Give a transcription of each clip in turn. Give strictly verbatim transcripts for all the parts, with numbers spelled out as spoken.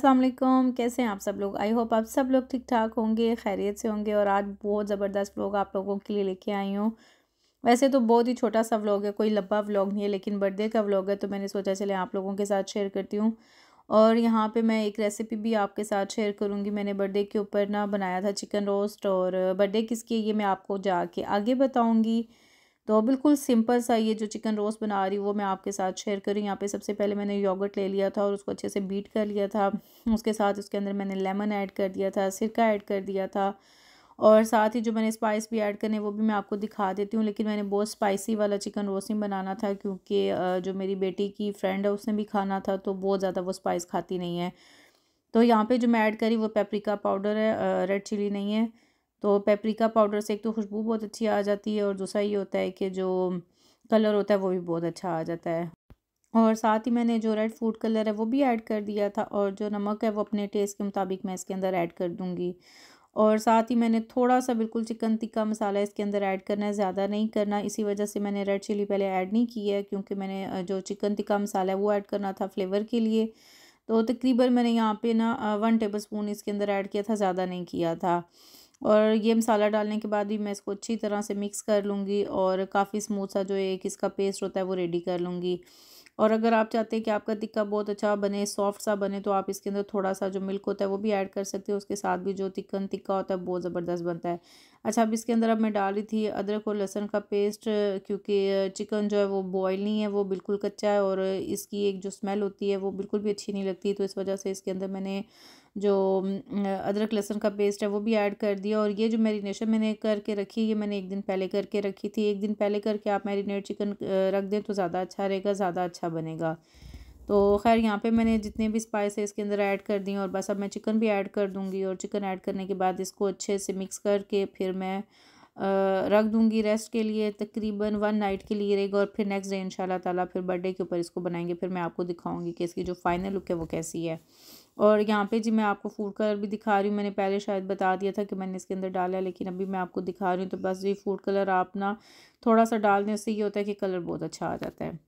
अस्सलाम वालेकुम। कैसे हैं आप सब लोग? आई होप आप सब लोग ठीक ठाक होंगे, खैरियत से होंगे। और आज बहुत ज़बरदस्त व्लॉग आप लोगों के लिए लेके आई हूँ। वैसे तो बहुत ही छोटा सा व्लॉग है, कोई लंबा व्लॉग नहीं है, लेकिन बर्थडे का व्लॉग है तो मैंने सोचा चले आप लोगों के साथ शेयर करती हूँ। और यहाँ पे मैं एक रेसिपी भी आपके साथ शेयर करूँगी। मैंने बर्थडे के ऊपर ना बनाया था चिकन रोस्ट, और बर्थडे किसकी है ये मैं आपको जाके आगे बताऊँगी। तो बिल्कुल सिंपल सा ये जो चिकन रोस्ट बना रही हूँ वो मैं आपके साथ शेयर करूँ। यहाँ पे सबसे पहले मैंने योगर्ट ले लिया था और उसको अच्छे से बीट कर लिया था। उसके साथ उसके अंदर मैंने लेमन ऐड कर दिया था, सिरका ऐड कर दिया था, और साथ ही जो मैंने स्पाइस भी ऐड करने वो भी मैं आपको दिखा देती हूँ। लेकिन मैंने बहुत स्पाइसी वाला चिकन रोस्ट नहीं बनाना था, क्योंकि जो मेरी बेटी की फ्रेंड है उसने भी खाना था, तो बहुत ज़्यादा वो स्पाइस खाती नहीं है। तो यहाँ पे जो मैं ऐड करी वो पेपरिका पाउडर है, रेड चिली नहीं है। तो पेपरिका पाउडर से एक तो खुशबू बहुत अच्छी आ जाती है, और दूसरा ये होता है कि जो कलर होता है वो भी बहुत अच्छा आ जाता है। और साथ ही मैंने जो रेड फूड कलर है वो भी ऐड कर दिया था, और जो नमक है वो अपने टेस्ट के मुताबिक मैं इसके अंदर ऐड कर दूँगी। और साथ ही मैंने थोड़ा सा बिल्कुल चिकन टिक्का मसाला इसके अंदर ऐड करना है, ज़्यादा नहीं करना। इसी वजह से मैंने रेड चिली पहले ऐड नहीं की है, क्योंकि मैंने जो चिकन टिक्का मसाला है वो ऐड करना था फ्लेवर के लिए। तो तकरीबन मैंने यहाँ पे ना वन टेबल स्पून इसके अंदर ऐड किया था, ज़्यादा नहीं किया था। और ये मसाला डालने के बाद भी मैं इसको अच्छी तरह से मिक्स कर लूँगी, और काफ़ी स्मूथ सा जो एक इसका पेस्ट होता है वो रेडी कर लूँगी। और अगर आप चाहते हैं कि आपका टिक्का बहुत अच्छा बने, सॉफ्ट सा बने, तो आप इसके अंदर थोड़ा सा जो मिल्क होता है वो भी ऐड कर सकते हो। उसके साथ भी जो चिकन टिक्का होता है बहुत ज़बरदस्त बनता है। अच्छा, अब इसके अंदर अब मैं डाल रही थी अदरक और लहसुन का पेस्ट, क्योंकि चिकन जो है वो बॉयल नहीं है, वो बिल्कुल कच्चा है, और इसकी एक जो स्मेल होती है वो बिल्कुल भी अच्छी नहीं लगती। तो इस वजह से इसके अंदर मैंने जो अदरक लहसुन का पेस्ट है वो भी ऐड कर दिया। और ये जो मैरिनेशन मैंने करके रखी, ये मैंने एक दिन पहले करके रखी थी। एक दिन पहले करके आप मैरिनेट चिकन रख दें तो ज़्यादा अच्छा रहेगा, ज़्यादा अच्छा बनेगा। तो खैर यहाँ पे मैंने जितने भी स्पाइस है इसके अंदर ऐड कर दी, और बस अब मैं चिकन भी ऐड कर दूँगी। और चिकन ऐड करने के बाद इसको अच्छे से मिक्स करके फिर मैं रख दूँगी रेस्ट के लिए। तकरीबन वन नाइट के लिए रहेगा, और फिर नेक्स्ट डे इंशाल्लाह ताला फिर बर्थडे के ऊपर इसको बनाएंगे। फिर मैं आपको दिखाऊंगी कि इसकी जो फाइनल लुक है वो कैसी है। और यहाँ पे जी मैं आपको फूड कलर भी दिखा रही हूँ। मैंने पहले शायद बता दिया था कि मैंने इसके अंदर डाला है, लेकिन अभी मैं आपको दिखा रही हूँ। तो बस ये फूड कलर आप ना थोड़ा सा डाल दें, उससे ये होता है कि कलर बहुत अच्छा आ जाता है।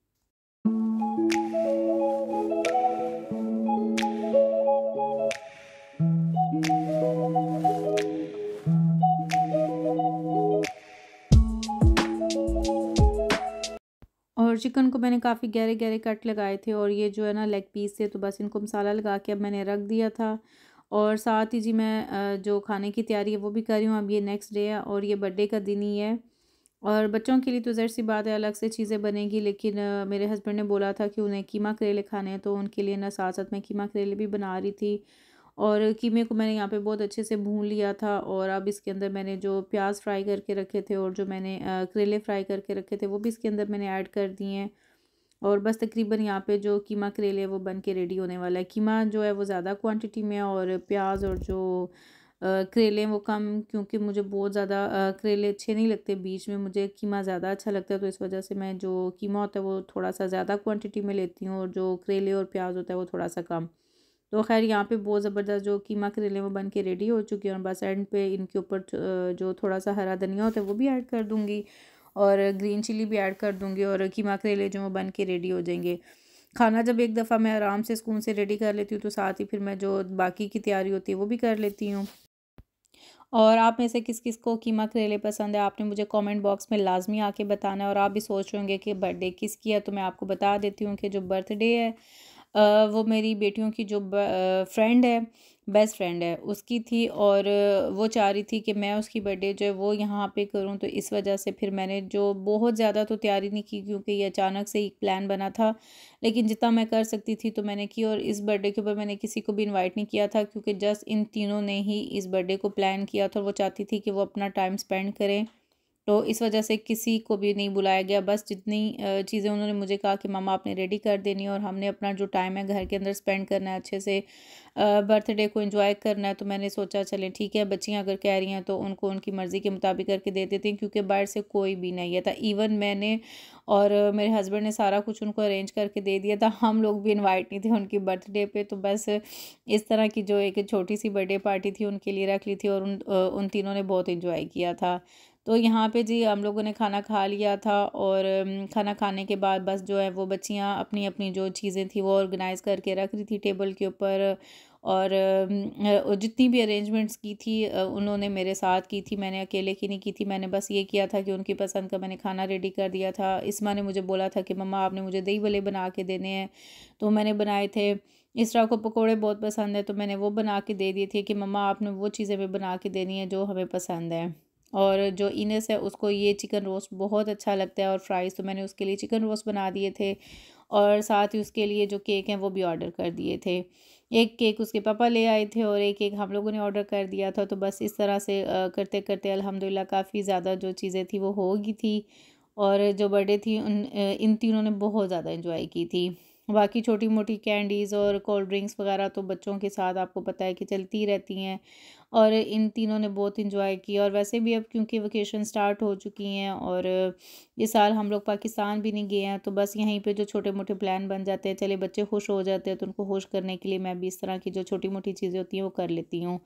और चिकन को मैंने काफ़ी गहरे गहरे कट लगाए थे, और ये जो है ना लेग पीस थे, तो बस इनको मसाला लगा के अब मैंने रख दिया था। और साथ ही जी मैं अ, जो खाने की तैयारी है वो भी कर रही हूँ। अब ये नेक्स्ट डे है और ये बर्थडे का दिन ही है। और बच्चों के लिए तो ज़ाहिर सी बात है अलग से चीज़ें बनेंगी, लेकिन अ, मेरे हस्बैंड ने बोला था कि उन्हें कीमा करेले खाने हैं, तो उनके लिए ना साथ साथ मैं कीमा करेले भी बना रही थी। और कीमे को मैंने यहाँ पे बहुत अच्छे से भून लिया था, और अब इसके अंदर मैंने जो प्याज फ्राई करके रखे थे और जो मैंने अ, करेले फ्राई करके रखे थे वो भी इसके अंदर मैंने ऐड कर दिए हैं। और बस तकरीबन यहाँ पे जो कीमा करेले वो बन के रेडी होने वाला है। कीमा जो है वो ज़्यादा क्वांटिटी में है, और प्याज और जो अ, करेले हैं वो कम, क्योंकि मुझे बहुत ज़्यादा अ, करेले अच्छे नहीं लगते बीच में, मुझे कीमा ज़्यादा अच्छा लगता है। तो इस वजह से मैं जो कीमा होता है वो थोड़ा सा ज़्यादा क्वांटिटी में लेती हूँ, और जो करेले और प्याज होता है वो थोड़ा सा कम। तो खैर यहाँ पे बहुत ज़बरदस्त जो कीमा करेले वो बन के रेडी हो चुके हैं, और बस एंड पे इनके ऊपर अ, जो थोड़ा सा हरा धनिया होता है वो भी ऐड कर दूँगी, और ग्रीन चिली भी ऐड कर दूँगी, और कीमा करेले जो वो बन के रेडी हो जाएंगे। खाना जब एक दफ़ा मैं आराम से सुकून से रेडी कर लेती हूँ, तो साथ ही फिर मैं जो बाकी की तैयारी होती है वो भी कर लेती हूँ। और आप में से किस किस को कीमा करेले पसंद है, आपने मुझे कमेंट बॉक्स में लाजमी आके बताना है। और आप भी सोच रहे होंगे कि बर्थडे किसकी है, तो मैं आपको बता देती हूँ कि जो बर्थडे है अ, वो मेरी बेटियों की जो फ्रेंड है, बेस्ट फ्रेंड है, उसकी थी। और अ, वो चाह रही थी कि मैं उसकी बर्थडे जो है वो यहाँ पे करूँ, तो इस वजह से फिर मैंने जो बहुत ज़्यादा तो तैयारी नहीं की, क्योंकि ये अचानक से एक प्लान बना था। लेकिन जितना मैं कर सकती थी तो मैंने की। और इस बर्थडे के ऊपर मैंने किसी को भी इनवाइट नहीं किया था, क्योंकि जस्ट इन तीनों ने ही इस बर्थडे को प्लान किया था, और वो चाहती थी कि वो अपना टाइम स्पेंड करें। तो इस वजह से किसी को भी नहीं बुलाया गया। बस जितनी अ, चीज़ें उन्होंने मुझे कहा कि मम्मा आपने रेडी कर देनी है, और हमने अपना जो टाइम है घर के अंदर स्पेंड करना है, अच्छे से बर्थडे को एंजॉय करना है। तो मैंने सोचा चले ठीक है, बच्चियां अगर कह रही हैं तो उनको उनकी मर्ज़ी के मुताबिक करके दे देती हैं, क्योंकि बाहर से कोई भी नहीं है था। इवन मैंने और अ, मेरे हस्बैंड ने सारा कुछ उनको अरेंज करके दे दिया था। हम लोग भी इनवाइट नहीं थे उनकी बर्थडे पे। तो बस इस तरह की जो एक छोटी सी बर्थडे पार्टी थी उनके लिए रख ली थी, और उन अ, उन तीनों ने बहुत इंजॉय किया था। तो यहाँ पे जी हम लोगों ने खाना खा लिया था, और अम, खाना खाने के बाद बस जो है वो बच्चियाँ अपनी अपनी जो चीज़ें थी वो ऑर्गेनाइज़ करके रख रही थी टेबल के ऊपर। और अ, जितनी भी अरेंजमेंट्स की थी अ, उन्होंने मेरे साथ की थी, मैंने अकेले की नहीं की थी। मैंने बस ये किया था कि उनकी पसंद का मैंने खाना रेडी कर दिया था। इस्मा ने मुझे बोला था कि मम्मा आपने मुझे दही वड़े बना के देने हैं, तो मैंने बनाए थे। इसरा को पकोड़े बहुत पसंद है, तो मैंने वो बना के दे दिए थे कि मम्मा आपने वो चीज़ें भी बना के देनी है जो हमें पसंद है। और जो इनेस है उसको ये चिकन रोस्ट बहुत अच्छा लगता है और फ्राइज़, तो मैंने उसके लिए चिकन रोस्ट बना दिए थे और साथ ही उसके लिए जो केक हैं वो भी ऑर्डर कर दिए थे। एक केक उसके पापा ले आए थे और एक केक हम लोगों ने ऑर्डर कर दिया था। तो बस इस तरह से अ, करते करते अल्हम्दुलिल्लाह काफ़ी ज़्यादा जो चीज़ें थी वो हो गई थी और जो बर्थडे थी उन अ, इन तीनों ने बहुत ज़्यादा एंजॉय की थी। बाकी छोटी मोटी कैंडीज़ और कोल्ड ड्रिंक्स वगैरह तो बच्चों के साथ आपको पता है कि चलती ही रहती हैं और इन तीनों ने बहुत एंजॉय किया। और वैसे भी अब क्योंकि वेकेशन स्टार्ट हो चुकी हैं और इस साल हम लोग पाकिस्तान भी नहीं गए हैं, तो बस यहीं पे जो छोटे मोटे प्लान बन जाते हैं, चले बच्चे खुश हो जाते हैं तो उनको खुश करने के लिए मैं भी इस तरह की जो छोटी मोटी चीज़ें होती हैं वो कर लेती हूँ।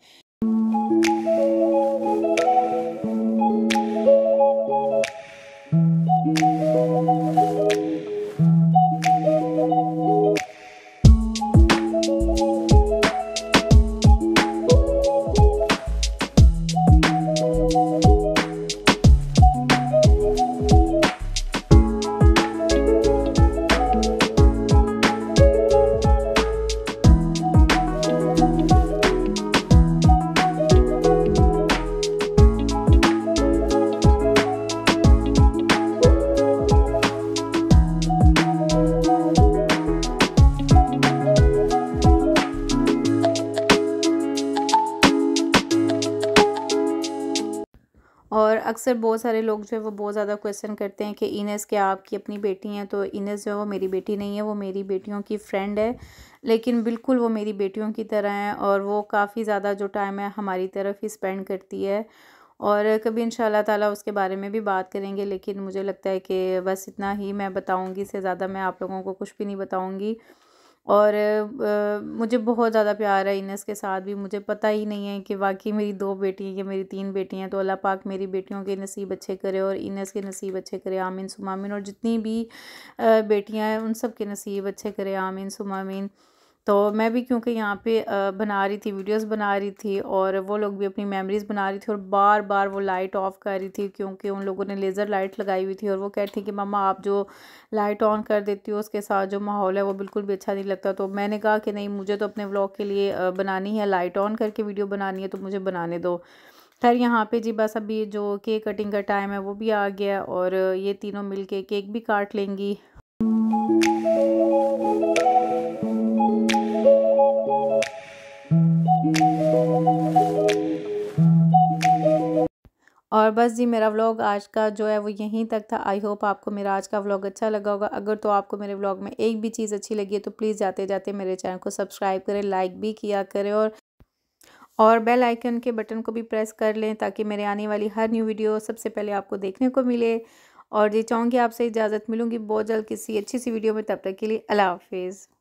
और अक्सर बहुत सारे लोग जो है वो बहुत ज़्यादा क्वेश्चन करते हैं कि इनेस क्या आपकी अपनी बेटी हैं? तो इनेस जो है वो मेरी बेटी नहीं है, वो मेरी बेटियों की फ्रेंड है, लेकिन बिल्कुल वो मेरी बेटियों की तरह है और वो काफ़ी ज़्यादा जो टाइम है हमारी तरफ ही स्पेंड करती है। और कभी इंशाल्लाह ताला उसके बारे में भी बात करेंगे, लेकिन मुझे लगता है कि बस इतना ही मैं बताऊँगी, इससे ज़्यादा मैं आप लोगों को कुछ भी नहीं बताऊँगी। और अ, मुझे बहुत ज़्यादा प्यार है इनेस के साथ भी। मुझे पता ही नहीं है कि वाकई मेरी दो बेटी हैं कि मेरी तीन बेटी हैं। तो अल्लाह पाक मेरी बेटियों के नसीब अच्छे करे और इनेस के नसीब अच्छे करे, आमीन सुमा आमीन। और जितनी भी अ, बेटियां हैं उन सब के नसीब अच्छे करे, आमीन सुमा आमीन। तो मैं भी क्योंकि यहाँ पे अ, बना रही थी, वीडियोस बना रही थी और वो लोग भी अपनी मेमोरीज़ बना रही थी और बार बार वो लाइट ऑफ कर रही थी क्योंकि उन लोगों ने लेज़र लाइट लगाई हुई थी और वो कह रही थी कि मम्मा आप जो लाइट ऑन कर देती हो उसके साथ जो माहौल है वो बिल्कुल भी अच्छा नहीं लगता। तो मैंने कहा कि नहीं, मुझे तो अपने व्लॉग के लिए अ, बनानी है, लाइट ऑन करके वीडियो बनानी है, तो मुझे बनाने दो। खैर यहाँ पे जी बस अभी जो केक कटिंग का टाइम है वो भी आ गया और ये तीनों मिलके केक भी काट लेंगी। और बस जी मेरा व्लॉग आज का जो है वो यहीं तक था। आई होप आपको मेरा आज का व्लॉग अच्छा लगा होगा। अगर तो आपको मेरे व्लॉग में एक भी चीज़ अच्छी लगी है तो प्लीज़ जाते जाते मेरे चैनल को सब्सक्राइब करें, लाइक भी किया करें और और बेल आइकन के बटन को भी प्रेस कर लें ताकि मेरे आने वाली हर न्यू वीडियो सबसे पहले आपको देखने को मिले। और जी चाहूँगी आपसे इजाज़त, मिलूँगी बहुत जल्द किसी अच्छी सी वीडियो में, तब तक के लिए अल्लाह हाफिज़।